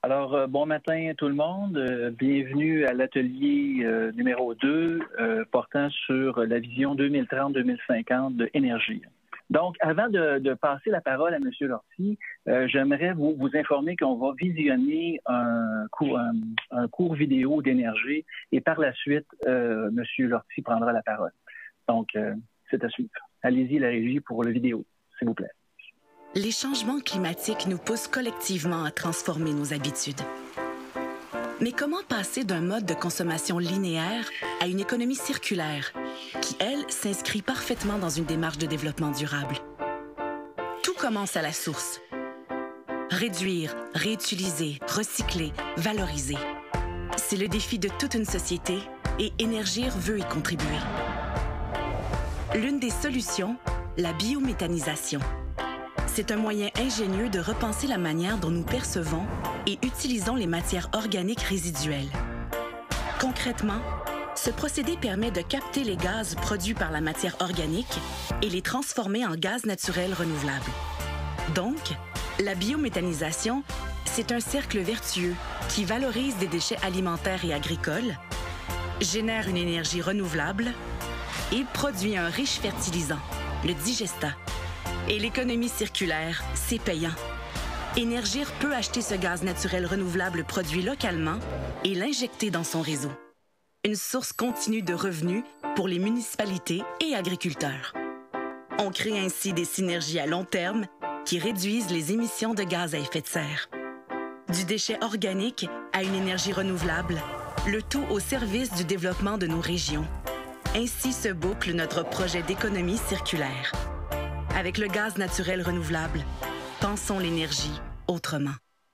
Bon matin tout le monde. Bienvenue à l'atelier numéro 2 portant sur la vision 2030-2050 de Énergir. Donc, avant de passer la parole à M. Lortie, j'aimerais vous informer qu'on va visionner un cours vidéo d'Énergie et par la suite, M. Lortie prendra la parole. Donc, c'est à suivre. Allez-y, la régie, pour le vidéo, s'il vous plaît. Les changements climatiques nous poussent collectivement à transformer nos habitudes. Mais comment passer d'un mode de consommation linéaire à une économie circulaire qui, elle, s'inscrit parfaitement dans une démarche de développement durable? Tout commence à la source. Réduire, réutiliser, recycler, valoriser. C'est le défi de toute une société et Énergir veut y contribuer. L'une des solutions, la biométhanisation. C'est un moyen ingénieux de repenser la manière dont nous percevons et utilisons les matières organiques résiduelles. Concrètement, ce procédé permet de capter les gaz produits par la matière organique et les transformer en gaz naturel renouvelable. Donc, la biométhanisation, c'est un cercle vertueux qui valorise des déchets alimentaires et agricoles, génère une énergie renouvelable et produit un riche fertilisant, le digestat. Et l'économie circulaire, c'est payant. Énergir peut acheter ce gaz naturel renouvelable produit localement et l'injecter dans son réseau. Une source continue de revenus pour les municipalités et agriculteurs. On crée ainsi des synergies à long terme qui réduisent les émissions de gaz à effet de serre. Du déchet organique à une énergie renouvelable, le tout au service du développement de nos régions. Ainsi se boucle notre projet d'économie circulaire. Avec le gaz naturel renouvelable, pensons l'énergie autrement.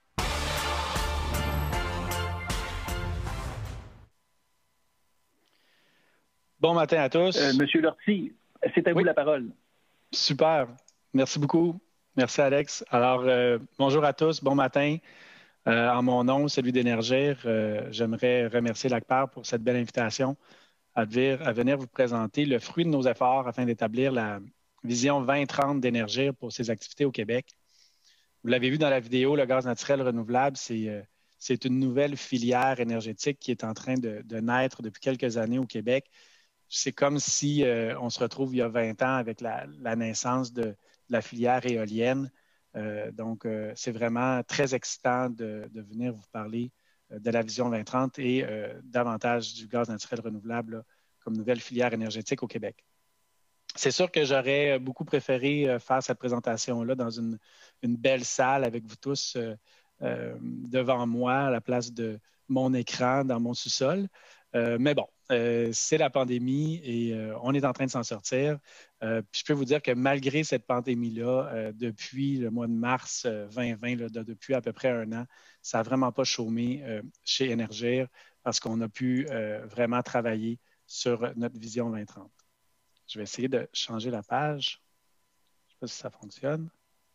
Bon matin à tous. Monsieur Lortie, c'est à vous la parole. Super. Merci beaucoup. Merci, Alex. Alors, bonjour à tous. Bon matin. En mon nom, celui d'Énergir, j'aimerais remercier l'ACPAR pour cette belle invitation à venir vous présenter le fruit de nos efforts afin d'établir la Vision 2030 d'Énergir pour ses activités au Québec. Vous l'avez vu dans la vidéo, le gaz naturel renouvelable, c'est une nouvelle filière énergétique qui est en train de naître depuis quelques années au Québec. C'est comme si on se retrouve il y a 20 ans avec la naissance de la filière éolienne. Donc, c'est vraiment très excitant de venir vous parler de la Vision 2030 et davantage du gaz naturel renouvelable là, comme nouvelle filière énergétique au Québec. C'est sûr que j'aurais beaucoup préféré faire cette présentation-là dans une belle salle avec vous tous devant moi à la place de mon écran dans mon sous-sol. Mais bon, c'est la pandémie et on est en train de s'en sortir. Puis je peux vous dire que malgré cette pandémie-là, depuis le mois de mars 2020, là, depuis à peu près un an, ça n'a vraiment pas chômé chez Énergir parce qu'on a pu vraiment travailler sur notre vision 2030. Je vais essayer de changer la page. Je ne sais pas si ça fonctionne.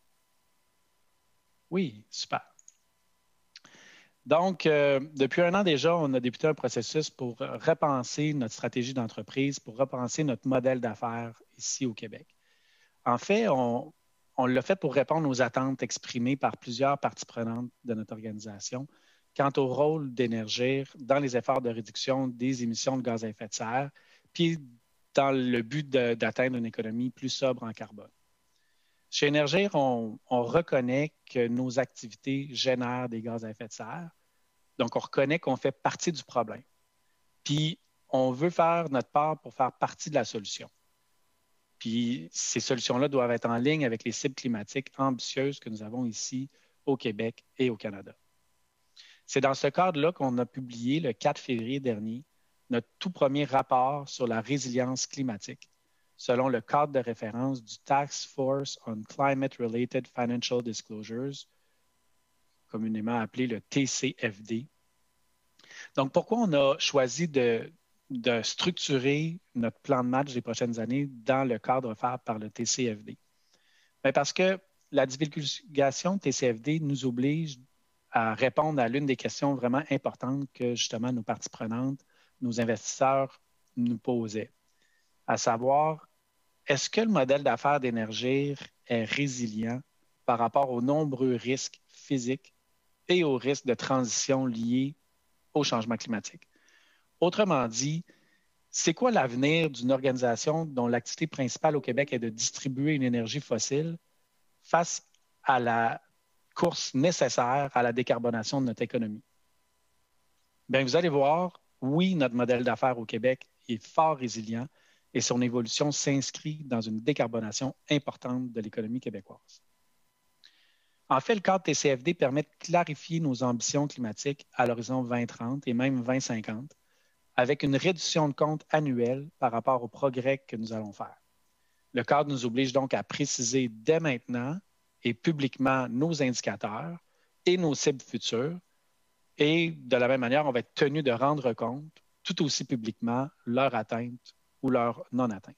Oui, super. Donc, depuis un an déjà, on a débuté un processus pour repenser notre stratégie d'entreprise, pour repenser notre modèle d'affaires ici au Québec. En fait, on l'a fait pour répondre aux attentes exprimées par plusieurs parties prenantes de notre organisation quant au rôle d'Énergir dans les efforts de réduction des émissions de gaz à effet de serre, puis dans le but d'atteindre une économie plus sobre en carbone. Chez Énergir, on reconnaît que nos activités génèrent des gaz à effet de serre. Donc, on reconnaît qu'on fait partie du problème. Puis, on veut faire notre part pour faire partie de la solution. Puis, ces solutions-là doivent être en ligne avec les cibles climatiques ambitieuses que nous avons ici au Québec et au Canada. C'est dans ce cadre-là qu'on a publié le 4 février dernier notre tout premier rapport sur la résilience climatique, selon le cadre de référence du Task Force on Climate-Related Financial Disclosures, communément appelé le TCFD. Donc, pourquoi on a choisi de structurer notre plan de match des prochaines années dans le cadre offert par le TCFD? Bien, parce que la divulgation TCFD nous oblige à répondre à l'une des questions vraiment importantes que justement nos parties prenantes, nos investisseurs nous posaient, à savoir, est-ce que le modèle d'affaires d'Énergir est résilient par rapport aux nombreux risques physiques et aux risques de transition liés au changement climatique. Autrement dit, c'est quoi l'avenir d'une organisation dont l'activité principale au Québec est de distribuer une énergie fossile face à la course nécessaire à la décarbonation de notre économie? Bien, vous allez voir, oui, notre modèle d'affaires au Québec est fort résilient et son évolution s'inscrit dans une décarbonation importante de l'économie québécoise. En fait, le cadre TCFD permet de clarifier nos ambitions climatiques à l'horizon 2030 et même 2050, avec une réduction de compte annuelle par rapport au progrès que nous allons faire. Le cadre nous oblige donc à préciser dès maintenant et publiquement nos indicateurs et nos cibles futures. Et de la même manière, on va être tenu de rendre compte tout aussi publiquement leur atteinte ou leur non-atteinte.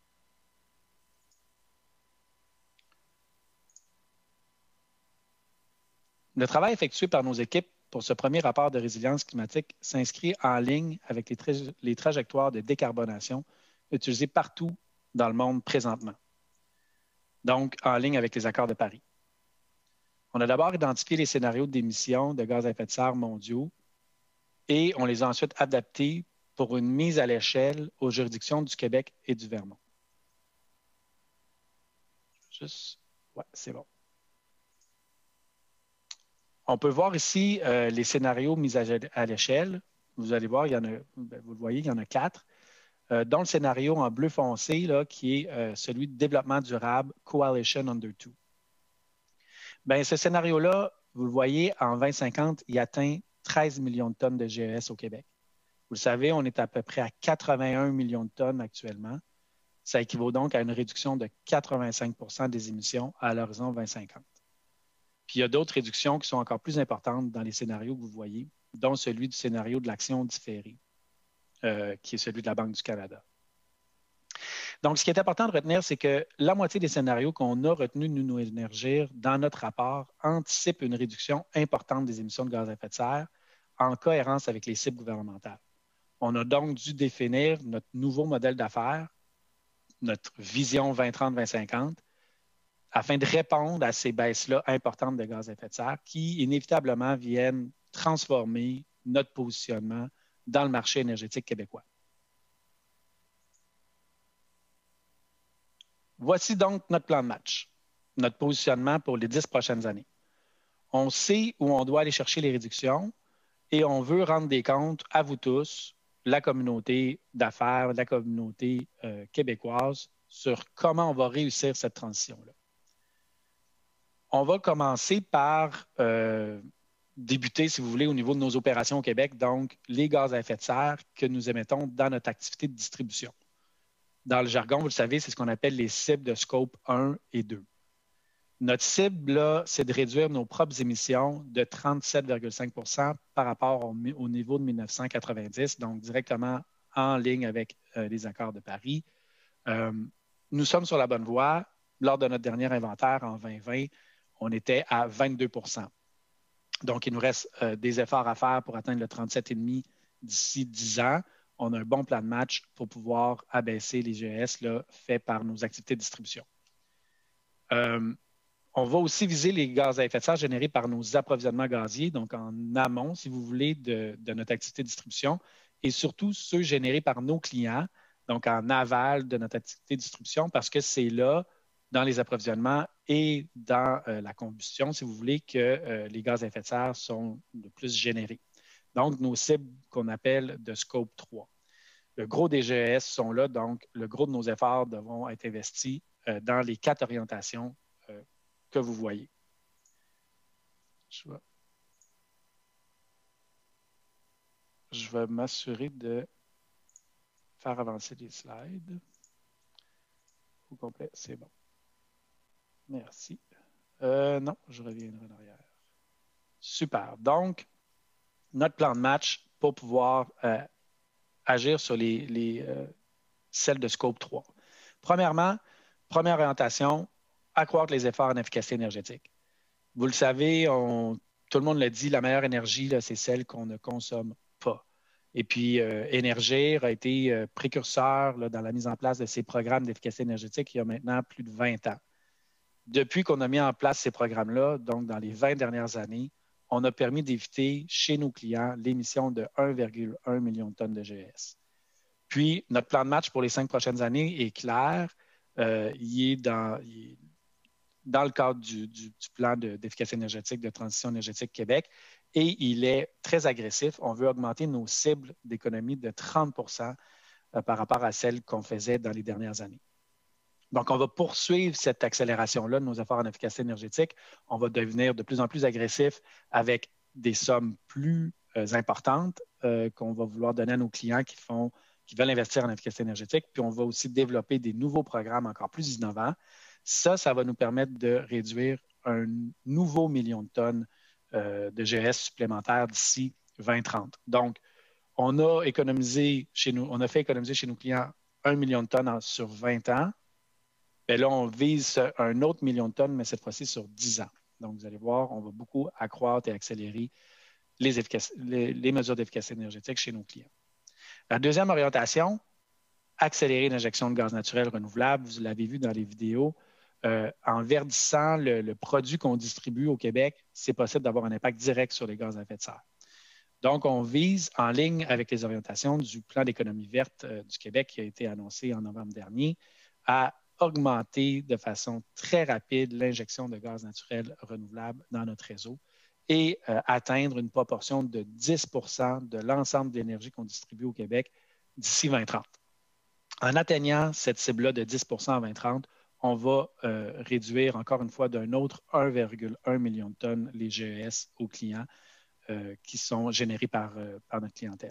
Le travail effectué par nos équipes pour ce premier rapport de résilience climatique s'inscrit en ligne avec les trajectoires de décarbonation utilisées partout dans le monde présentement, donc en ligne avec les accords de Paris. On a d'abord identifié les scénarios d'émissions de gaz à effet de serre mondiaux et on les a ensuite adaptés pour une mise à l'échelle aux juridictions du Québec et du Vermont. Ouais, c'est bon. On peut voir ici les scénarios mis à l'échelle. Vous allez voir, vous le voyez, il y en a 4, dont le scénario en bleu foncé, là, qui est celui de développement durable Coalition Under 2. Bien, ce scénario-là, vous le voyez, en 2050, il atteint 13 millions de tonnes de GES au Québec. Vous le savez, on est à peu près à 81 millions de tonnes actuellement. Ça équivaut donc à une réduction de 85 des émissions à l'horizon 2050. Puis il y a d'autres réductions qui sont encore plus importantes dans les scénarios que vous voyez, dont celui du scénario de l'action différée, qui est celui de la Banque du Canada. Donc, ce qui est important de retenir, c'est que la moitié des scénarios qu'on a retenus de nous énergir dans notre rapport anticipent une réduction importante des émissions de gaz à effet de serre en cohérence avec les cibles gouvernementales. On a donc dû définir notre nouveau modèle d'affaires, notre vision 2030-2050, afin de répondre à ces baisses-là importantes de gaz à effet de serre qui, inévitablement, viennent transformer notre positionnement dans le marché énergétique québécois. Voici donc notre plan de match, notre positionnement pour les 10 prochaines années. On sait où on doit aller chercher les réductions et on veut rendre des comptes à vous tous, la communauté d'affaires, la communauté québécoise, sur comment on va réussir cette transition-là. On va commencer par débuter, si vous voulez, au niveau de nos opérations au Québec, donc les gaz à effet de serre que nous émettons dans notre activité de distribution. Dans le jargon, vous le savez, c'est ce qu'on appelle les cibles de scope 1 et 2. Notre cible, là, c'est de réduire nos propres émissions de 37,5 par rapport au niveau de 1990, donc directement en ligne avec les accords de Paris. Nous sommes sur la bonne voie. Lors de notre dernier inventaire en 2020, on était à 22 %. Donc, il nous reste des efforts à faire pour atteindre le 37,5 d'ici 10 ans. On a un bon plan de match pour pouvoir abaisser les GES là, faits par nos activités de distribution. On va aussi viser les gaz à effet de serre générés par nos approvisionnements gaziers, donc en amont, si vous voulez, de notre activité de distribution, et surtout ceux générés par nos clients, donc en aval de notre activité de distribution, parce que c'est là, dans les approvisionnements et dans la combustion, si vous voulez, que les gaz à effet de serre sont le plus générés. Donc, nos cibles qu'on appelle de scope 3. Le gros des GES sont là, donc le gros de nos efforts devront être investis dans les 4 orientations que vous voyez. Je vais m'assurer de faire avancer les slides. Au complet, c'est bon. Merci. Non, je reviendrai en arrière. Super. Donc, notre plan de match pour pouvoir agir sur celles de scope 3. Premièrement, première orientation, accroître les efforts en efficacité énergétique. Vous le savez, tout le monde l'a dit, la meilleure énergie, c'est celle qu'on ne consomme pas. Et puis, Énergir a été précurseur là, dans la mise en place de ces programmes d'efficacité énergétique il y a maintenant plus de 20 ans. Depuis qu'on a mis en place ces programmes-là, donc dans les 20 dernières années, on a permis d'éviter chez nos clients l'émission de 1,1 million de tonnes de GES. Puis, notre plan de match pour les 5 prochaines années est clair. Il est dans le cadre du plan d'efficacité énergétique, de transition énergétique Québec, et il est très agressif. On veut augmenter nos cibles d'économie de 30 par rapport à celles qu'on faisait dans les dernières années. Donc, on va poursuivre cette accélération-là de nos efforts en efficacité énergétique. On va devenir de plus en plus agressif avec des sommes plus importantes qu'on va vouloir donner à nos clients qui veulent investir en efficacité énergétique. Puis, on va aussi développer des nouveaux programmes encore plus innovants. Ça va nous permettre de réduire un nouveau million de tonnes de GES supplémentaires d'ici 2030. Donc, on a fait économiser chez nos clients 1 million de tonnes sur 20 ans. Bien là, on vise un autre million de tonnes, mais cette fois-ci sur 10 ans. Donc, vous allez voir, on va beaucoup accroître et accélérer les mesures d'efficacité énergétique chez nos clients. La deuxième orientation, accélérer l'injection de gaz naturel renouvelable. Vous l'avez vu dans les vidéos. En verdissant le produit qu'on distribue au Québec, c'est possible d'avoir un impact direct sur les gaz à effet de serre. Donc, on vise, en ligne avec les orientations du plan d'économie verte du Québec qui a été annoncé en novembre dernier, à augmenter de façon très rapide l'injection de gaz naturel renouvelable dans notre réseau et atteindre une proportion de 10 de l'ensemble de l'énergie qu'on distribue au Québec d'ici 2030. En atteignant cette cible-là de 10 en 2030, on va réduire encore une fois d'un autre 1,1 million de tonnes les GES aux clients qui sont générés par notre clientèle.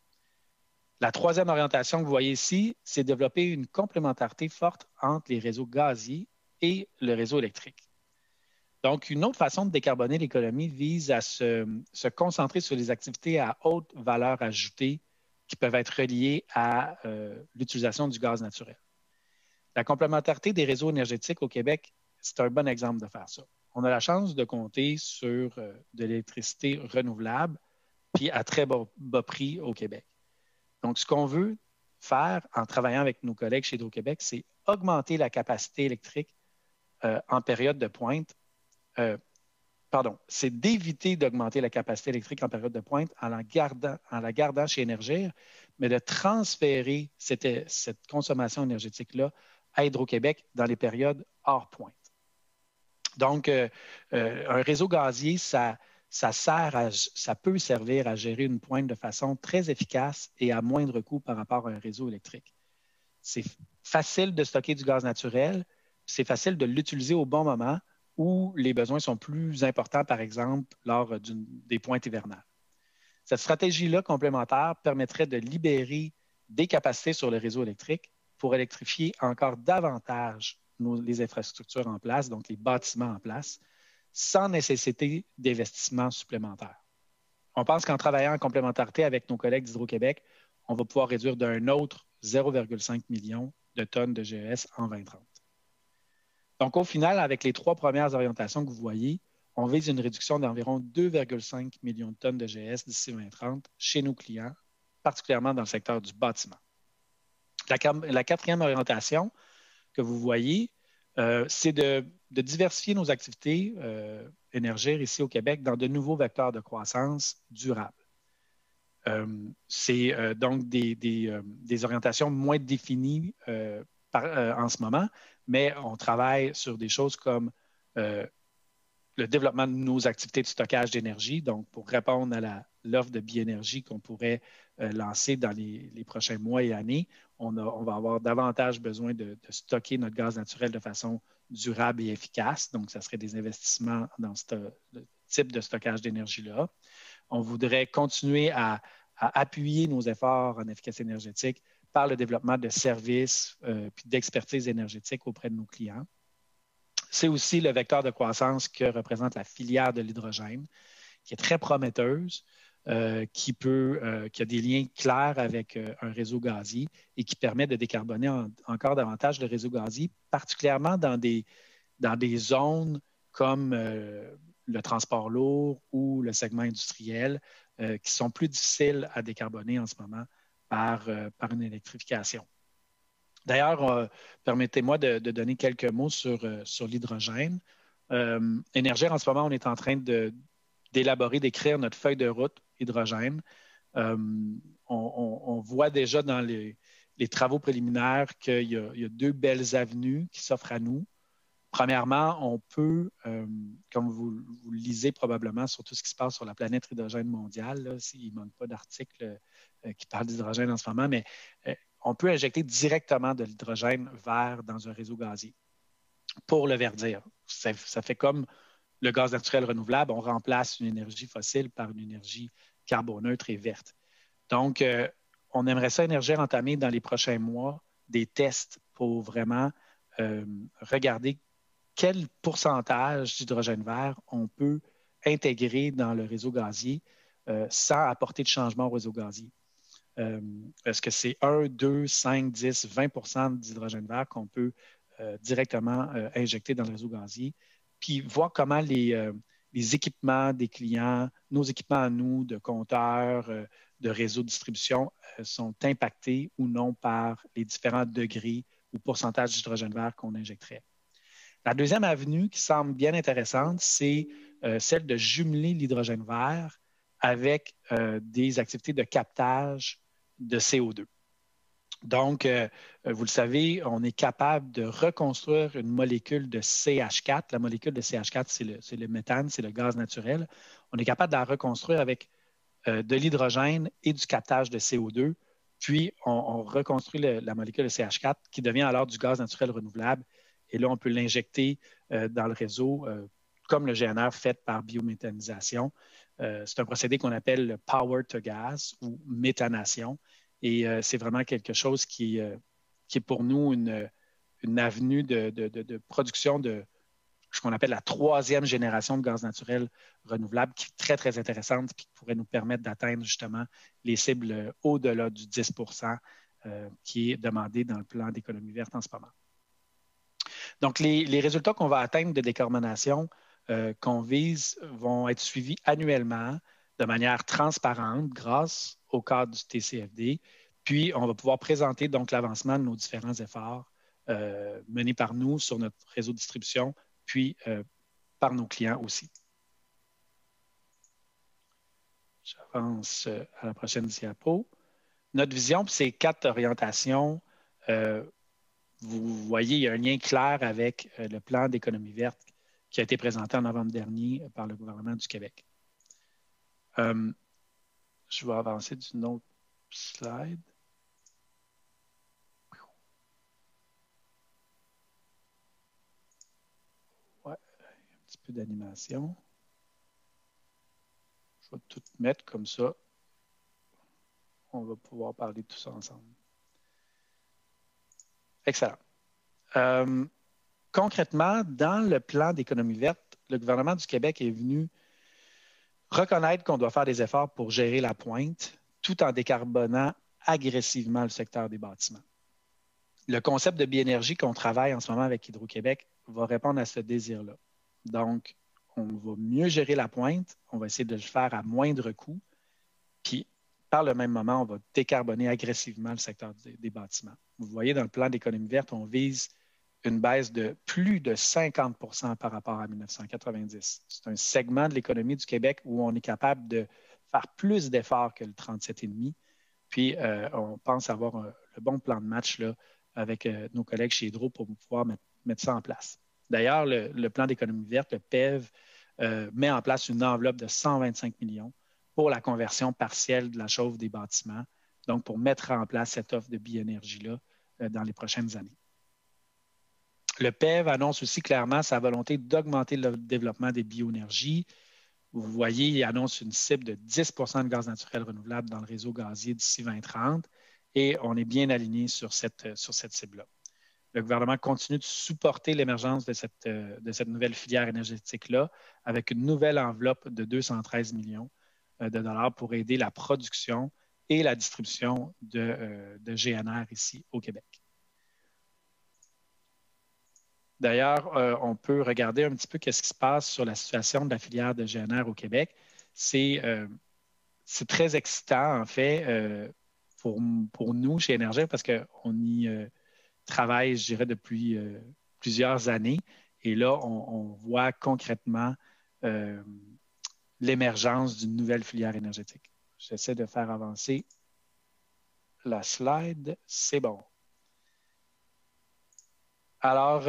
La troisième orientation que vous voyez ici, c'est développer une complémentarité forte entre les réseaux gaziers et le réseau électrique. Donc, une autre façon de décarboner l'économie vise à se concentrer sur les activités à haute valeur ajoutée qui peuvent être reliées à l'utilisation du gaz naturel. La complémentarité des réseaux énergétiques au Québec, c'est un bon exemple de faire ça. On a la chance de compter sur de l'électricité renouvelable puis à très bas prix au Québec. Donc, ce qu'on veut faire en travaillant avec nos collègues chez Hydro-Québec, c'est augmenter la capacité électrique en période de pointe. C'est d'éviter d'augmenter la capacité électrique en période de pointe en la gardant chez Énergir, mais de transférer cette consommation énergétique-là à Hydro-Québec dans les périodes hors pointe. Donc, un réseau gazier, ça peut servir à gérer une pointe de façon très efficace et à moindre coût par rapport à un réseau électrique. C'est facile de stocker du gaz naturel, c'est facile de l'utiliser au bon moment où les besoins sont plus importants, par exemple, lors des pointes hivernales. Cette stratégie-là complémentaire permettrait de libérer des capacités sur le réseau électrique pour électrifier encore davantage les infrastructures en place, donc les bâtiments en place, sans nécessité d'investissement supplémentaire. On pense qu'en travaillant en complémentarité avec nos collègues d'Hydro-Québec, on va pouvoir réduire d'un autre 0,5 million de tonnes de GES en 2030. Donc, au final, avec les 3 premières orientations que vous voyez, on vise une réduction d'environ 2,5 millions de tonnes de GES d'ici 2030 chez nos clients, particulièrement dans le secteur du bâtiment. La quatrième orientation que vous voyez, c'est de diversifier nos activités Énergir ici au Québec dans de nouveaux vecteurs de croissance durables. C'est donc des orientations moins définies en ce moment, mais on travaille sur des choses comme le développement de nos activités de stockage d'énergie, donc pour répondre à l'offre de biénergie qu'on pourrait lancer dans les prochains mois et années, on va avoir davantage besoin de stocker notre gaz naturel de façon durable et efficace. Donc, ça serait des investissements dans ce type de stockage d'énergie-là. On voudrait continuer à appuyer nos efforts en efficacité énergétique par le développement de services puis d'expertise énergétique auprès de nos clients. C'est aussi le vecteur de croissance que représente la filière de l'hydrogène, qui est très prometteuse, qui a des liens clairs avec un réseau gazier et qui permet de décarboner encore davantage le réseau gazier, particulièrement dans des zones comme le transport lourd ou le segment industriel, qui sont plus difficiles à décarboner en ce moment par une électrification. D'ailleurs, permettez-moi de donner quelques mots sur l'hydrogène. Énergir, en ce moment, on est en train de d'élaborer, d'écrire notre feuille de route hydrogène. On voit déjà dans les travaux préliminaires qu'il y a deux belles avenues qui s'offrent à nous. Premièrement, on peut, comme vous le lisez probablement sur tout ce qui se passe sur la planète hydrogène mondiale, il ne manque pas d'articles qui parlent d'hydrogène en ce moment, mais on peut injecter directement de l'hydrogène vert dans un réseau gazier pour le verdir. Ça fait comme le gaz naturel renouvelable, on remplace une énergie fossile par une énergie carboneutre et verte. Donc, on aimerait ça, Énergir, entamer dans les prochains mois des tests pour vraiment regarder quel pourcentage d'hydrogène vert on peut intégrer dans le réseau gazier sans apporter de changement au réseau gazier. Est-ce que c'est 1, 2, 5, 10, 20 d'hydrogène vert qu'on peut directement injecter dans le réseau gazier? Puis voir comment les équipements des clients, nos équipements à nous, de compteurs, de réseaux de distribution, sont impactés ou non par les différents degrés ou pourcentages d'hydrogène vert qu'on injecterait. La deuxième avenue qui semble bien intéressante, c'est celle de jumeler l'hydrogène vert avec des activités de captage de CO2. Donc, vous le savez, on est capable de reconstruire une molécule de CH4. La molécule de CH4, c'est le méthane, c'est le gaz naturel. On est capable de la reconstruire avec de l'hydrogène et du captage de CO2. Puis, on reconstruit la molécule de CH4 qui devient alors du gaz naturel renouvelable. Et là, on peut l'injecter dans le réseau comme le GNR fait par biométhanisation. C'est un procédé qu'on appelle le power to gas ou méthanation. Et c'est vraiment quelque chose qui est pour nous une avenue de production de ce qu'on appelle la troisième génération de gaz naturel renouvelable, qui est très, très intéressante et qui pourrait nous permettre d'atteindre justement les cibles au-delà du 10 qui est demandé dans le plan d'économie verte en ce moment. Donc, les résultats qu'on va atteindre de décarbonation qu'on vise vont être suivis annuellement de manière transparente grâce au cadre du TCFD. Puis, on va pouvoir présenter donc l'avancement de nos différents efforts menés par nous sur notre réseau de distribution, puis par nos clients aussi. J'avance à la prochaine diapo. Notre vision, c'est 4 orientations. Vous voyez, il y a un lien clair avec le plan d'économie verte qui a été présenté en novembre dernier par le gouvernement du Québec. Je vais avancer d'une autre slide. Ouais, un petit peu d'animation. Je vais tout mettre comme ça. On va pouvoir parler de tout ça ensemble. Excellent. Concrètement, dans le plan d'économie verte, le gouvernement du Québec est venu reconnaître qu'on doit faire des efforts pour gérer la pointe tout en décarbonant agressivement le secteur des bâtiments. Le concept de biénergie qu'on travaille en ce moment avec Hydro-Québec va répondre à ce désir-là. Donc, on va mieux gérer la pointe, on va essayer de le faire à moindre coût, puis par le même moment, on va décarboner agressivement le secteur des bâtiments. Vous voyez, dans le plan d'économie verte, on vise une baisse de plus de 50 % par rapport à 1990. C'est un segment de l'économie du Québec où on est capable de faire plus d'efforts que le 37,5. Puis, on pense avoir le bon plan de match là, avec nos collègues chez Hydro pour pouvoir mettre ça en place. D'ailleurs, le plan d'économie verte, le PEV, met en place une enveloppe de 125 millions pour la conversion partielle de la chauffe des bâtiments, donc pour mettre en place cette offre de biénergie-là dans les prochaines années. Le PEV annonce aussi clairement sa volonté d'augmenter le développement des bioénergies. Vous voyez, il annonce une cible de 10 % de gaz naturel renouvelable dans le réseau gazier d'ici 2030 et on est bien aligné sur cette cible-là. Le gouvernement continue de supporter l'émergence de cette nouvelle filière énergétique-là avec une nouvelle enveloppe de 213 millions de dollars pour aider la production et la distribution de GNR ici au Québec. D'ailleurs, on peut regarder un petit peu ce qui se passe sur la situation de la filière de GNR au Québec. C'est très excitant, en fait, pour nous chez Énergir, parce qu'on y travaille, je dirais, depuis plusieurs années. Et là, on voit concrètement l'émergence d'une nouvelle filière énergétique. J'essaie de faire avancer la slide. C'est bon. Alors,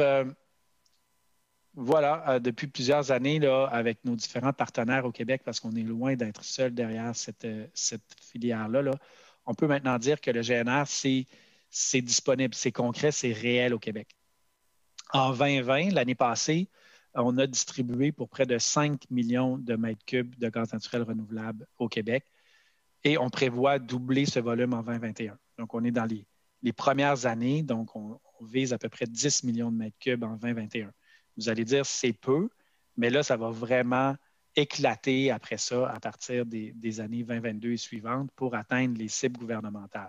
voilà, depuis plusieurs années, là, avec nos différents partenaires au Québec, parce qu'on est loin d'être seul derrière cette filière-là, là, on peut maintenant dire que le GNR, c'est disponible, c'est concret, c'est réel au Québec. En 2020, l'année passée, on a distribué pour près de 5 millions de mètres cubes de gaz naturel renouvelable au Québec et on prévoit doubler ce volume en 2021. Donc, on est dans les premières années, donc on vise à peu près 10 millions de mètres cubes en 2021. Vous allez dire c'est peu, mais là, ça va vraiment éclater après ça à partir des années 2022 et suivantes pour atteindre les cibles gouvernementales.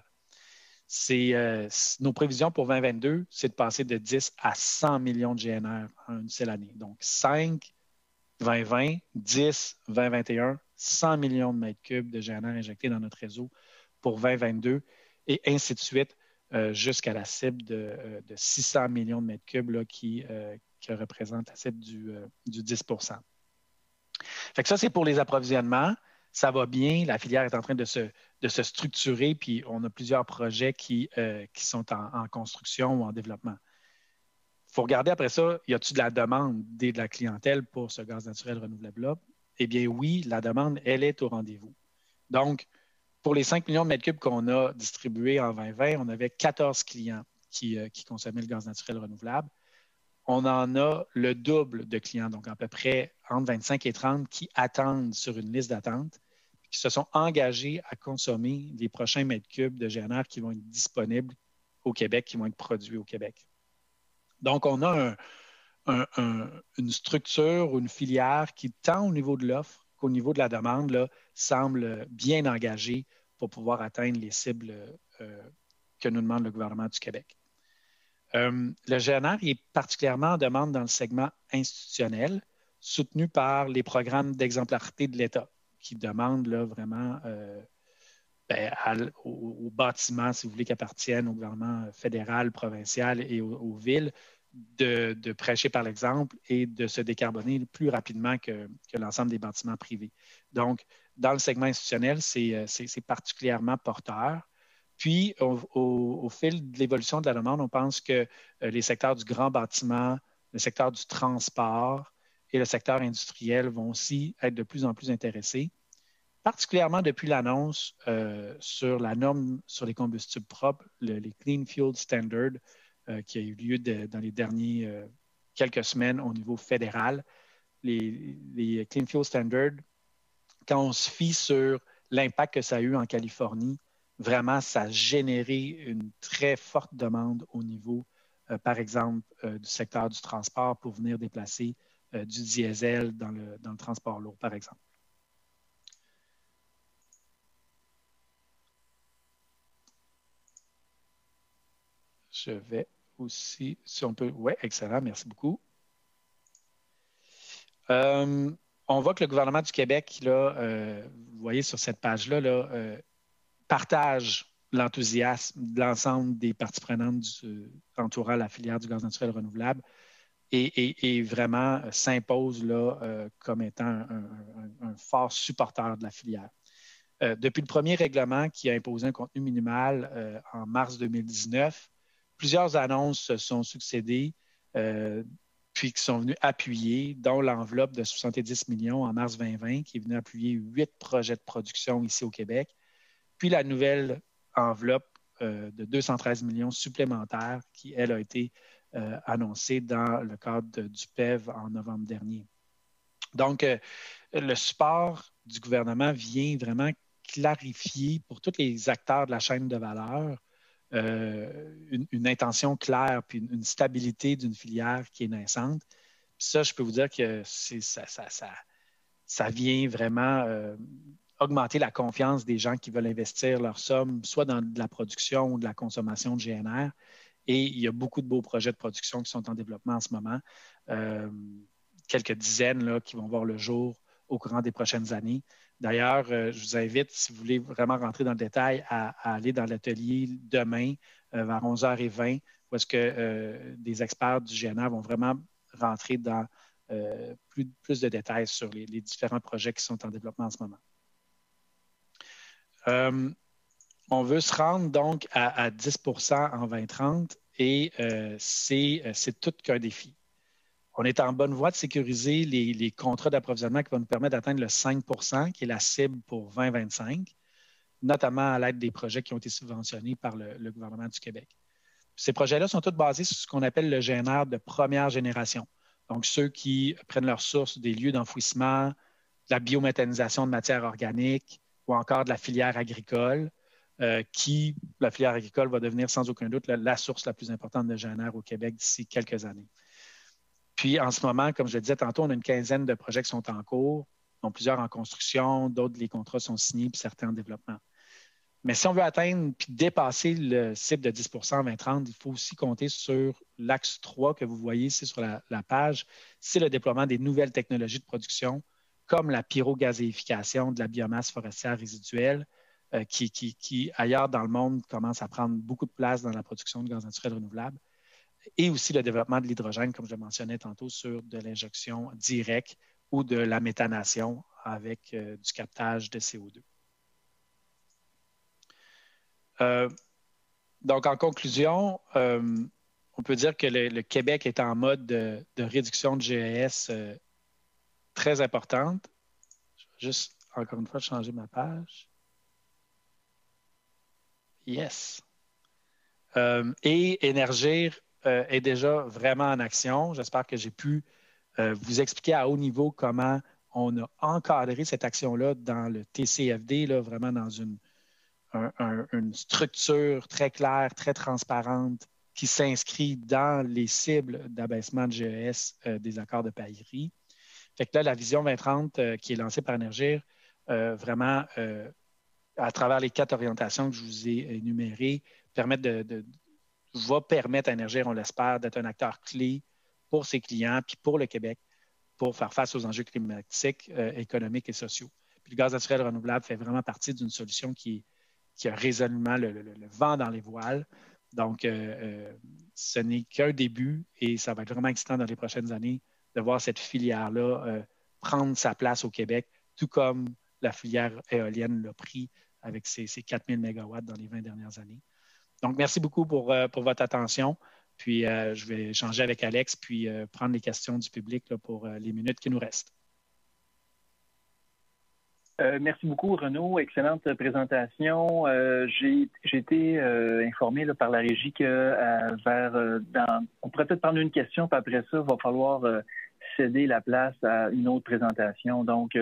Nos prévisions pour 2022, c'est de passer de 10 à 100 millions de GNR en une seule année. Donc 5, 2020, 10, 2021, 100 millions de mètres cubes de GNR injectés dans notre réseau pour 2022 et ainsi de suite jusqu'à la cible de 600 millions de mètres cubes là, qui représente la cible du 10 Fait que ça, c'est pour les approvisionnements. Ça va bien. La filière est en train de se structurer, puis on a plusieurs projets qui sont en construction ou en développement. Il faut regarder après ça, y a-t-il de la demande de la clientèle pour ce gaz naturel renouvelable-là? Eh bien oui, la demande, elle est au rendez-vous. Donc, pour les 5 millions de mètres cubes qu'on a distribués en 2020, on avait 14 clients qui consommaient le gaz naturel renouvelable. On en a le double de clients, donc à peu près entre 25 et 30 qui attendent sur une liste d'attente, qui se sont engagés à consommer les prochains mètres cubes de GNR qui vont être disponibles au Québec, qui vont être produits au Québec. Donc, on a une structure ou une filière qui, tant au niveau de l'offre qu'au niveau de la demande, là, semble bien engagée pour pouvoir atteindre les cibles que nous demande le gouvernement du Québec. Le GNR est particulièrement en demande dans le segment institutionnel, soutenu par les programmes d'exemplarité de l'État, qui demandent là, vraiment aux bâtiments, si vous voulez, qui appartiennent au gouvernement fédéral, provincial et aux villes, de prêcher par l'exemple et de se décarboner plus rapidement que l'ensemble des bâtiments privés. Donc, dans le segment institutionnel, c'est particulièrement porteur. Puis, au fil de l'évolution de la demande, on pense que les secteurs du grand bâtiment, le secteur du transport et le secteur industriel vont aussi être de plus en plus intéressés, particulièrement depuis l'annonce sur la norme sur les combustibles propres, les Clean Fuel Standard, qui a eu lieu dans les derniers quelques semaines au niveau fédéral. Les Clean Fuel Standard, quand on se fie sur l'impact que ça a eu en Californie, vraiment, ça a généré une très forte demande au niveau, par exemple, du secteur du transport pour venir déplacer du diesel dans le transport lourd, par exemple. Je vais aussi, si on peut, oui, excellent, merci beaucoup. On voit que le gouvernement du Québec, là, vous voyez sur cette page-là, partage l'enthousiasme de l'ensemble des parties prenantes entourant la filière du gaz naturel renouvelable et vraiment s'impose là, comme étant un fort supporter de la filière. Depuis le premier règlement qui a imposé un contenu minimal en mars 2019, plusieurs annonces se sont succédées puis qui sont venues appuyer, dont l'enveloppe de 70 millions en mars 2020 qui est venue appuyer 8 projets de production ici au Québec. Puis la nouvelle enveloppe de 213 millions supplémentaires qui, elle, a été annoncée dans le cadre du PEV en novembre dernier. Donc, le support du gouvernement vient vraiment clarifier pour tous les acteurs de la chaîne de valeur une intention claire puis une stabilité d'une filière qui est naissante. Puis ça, je peux vous dire que ça vient vraiment augmenter la confiance des gens qui veulent investir leur somme, soit dans de la production ou de la consommation de GNR. Et il y a beaucoup de beaux projets de production qui sont en développement en ce moment. Quelques dizaines là, qui vont voir le jour au courant des prochaines années. D'ailleurs, je vous invite, si vous voulez vraiment rentrer dans le détail, à aller dans l'atelier demain vers 11h20, où est-ce que des experts du GNR vont vraiment rentrer dans plus de détails sur les différents projets qui sont en développement en ce moment. On veut se rendre donc à 10 en 2030 et c'est tout qu'un défi. On est en bonne voie de sécuriser les contrats d'approvisionnement qui vont nous permettre d'atteindre le 5 qui est la cible pour 2025, notamment à l'aide des projets qui ont été subventionnés par le gouvernement du Québec. Ces projets-là sont tous basés sur ce qu'on appelle le GNR de première génération. Donc, ceux qui prennent leur source des lieux d'enfouissement, de la biométhanisation de matières organiques ou encore de la filière agricole, la filière agricole va devenir sans aucun doute la source la plus importante de GNR au Québec d'ici quelques années. Puis, en ce moment, comme je le disais tantôt, on a une quinzaine de projets qui sont en cours, dont plusieurs en construction, d'autres, les contrats sont signés, puis certains en développement. Mais si on veut atteindre puis dépasser le cible de 10 en 2030, il faut aussi compter sur l'axe 3 que vous voyez ici sur la page. C'est le déploiement des nouvelles technologies de production, comme la pyrogazéification de la biomasse forestière résiduelle, qui, ailleurs dans le monde, commence à prendre beaucoup de place dans la production de gaz naturel renouvelable. Et aussi le développement de l'hydrogène, comme je le mentionnais tantôt, sur de l'injection directe ou de la méthanation avec du captage de CO2. Donc, en conclusion, on peut dire que le Québec est en mode de réduction de GES très importante. Je vais juste, encore une fois, changer ma page. Yes. Et Énergir est déjà vraiment en action. J'espère que j'ai pu vous expliquer à haut niveau comment on a encadré cette action-là dans le TCFD, là, vraiment dans une structure très claire, très transparente, qui s'inscrit dans les cibles d'abaissement de GES des accords de Paris. Fait que là, la vision 2030 qui est lancée par Énergir, vraiment, à travers les 4 orientations que je vous ai énumérées, va permettre à Énergir, on l'espère, d'être un acteur clé pour ses clients puis pour le Québec pour faire face aux enjeux climatiques, économiques et sociaux. Puis le gaz naturel renouvelable fait vraiment partie d'une solution qui a résolument le vent dans les voiles. Donc, ce n'est qu'un début et ça va être vraiment excitant dans les prochaines années de voir cette filière-là prendre sa place au Québec, tout comme la filière éolienne l'a pris avec ses 4000 mégawatts dans les 20 dernières années. Donc, merci beaucoup pour votre attention. Puis, je vais échanger avec Alex puis prendre les questions du public là, pour les minutes qui nous restent. Merci beaucoup, Renaud. Excellente présentation. J'ai été informé là, par la régie que on pourrait peut-être prendre une question, puis après ça, il va falloir céder la place à une autre présentation. Donc,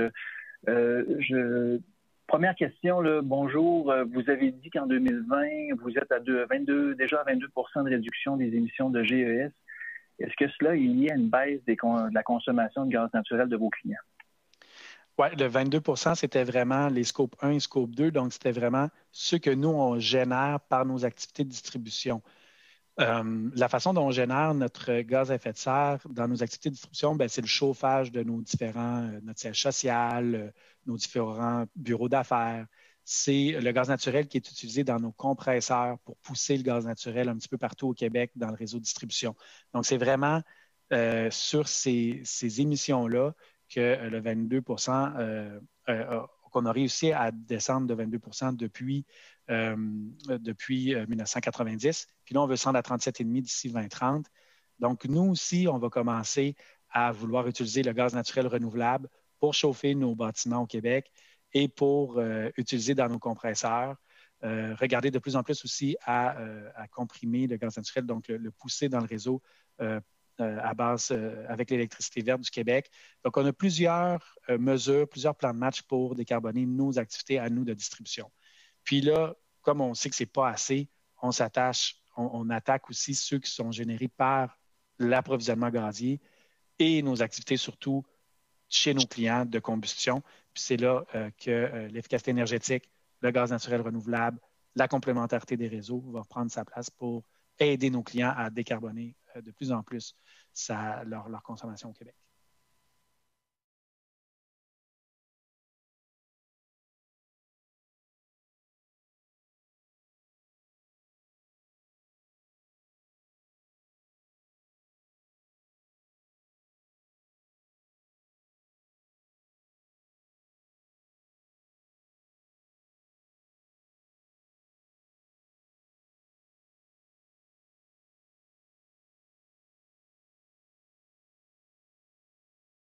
première question, là, bonjour. Vous avez dit qu'en 2020, vous êtes déjà à 22 % de réduction des émissions de GES. Est-ce que cela est lié à une baisse de la consommation de gaz naturel de vos clients? Oui, le 22 % c'était vraiment les scopes 1 et scope 2. Donc, c'était vraiment ce que nous, on génère par nos activités de distribution. La façon dont on génère notre gaz à effet de serre dans nos activités de distribution, c'est le chauffage de notre siège social, nos différents bureaux d'affaires. C'est le gaz naturel qui est utilisé dans nos compresseurs pour pousser le gaz naturel un petit peu partout au Québec dans le réseau de distribution. Donc, c'est vraiment sur ces émissions-là que le 22 qu'on a réussi à descendre de 22 % depuis 1990. Puis là, on veut descendre à 37,5 d'ici 2030. Donc, nous aussi, on va commencer à vouloir utiliser le gaz naturel renouvelable pour chauffer nos bâtiments au Québec et pour utiliser dans nos compresseurs. Regarder de plus en plus aussi à comprimer le gaz naturel, donc le pousser dans le réseau à base avec l'électricité verte du Québec. Donc, on a plusieurs mesures, plusieurs plans de match pour décarboner nos activités à nous de distribution. Puis là, comme on sait que ce n'est pas assez, on attaque aussi ceux qui sont générés par l'approvisionnement gazier et nos activités surtout chez nos clients de combustion. Puis c'est là que l'efficacité énergétique, le gaz naturel renouvelable, la complémentarité des réseaux va prendre sa place pour aider nos clients à décarboner de plus en plus leur consommation au Québec.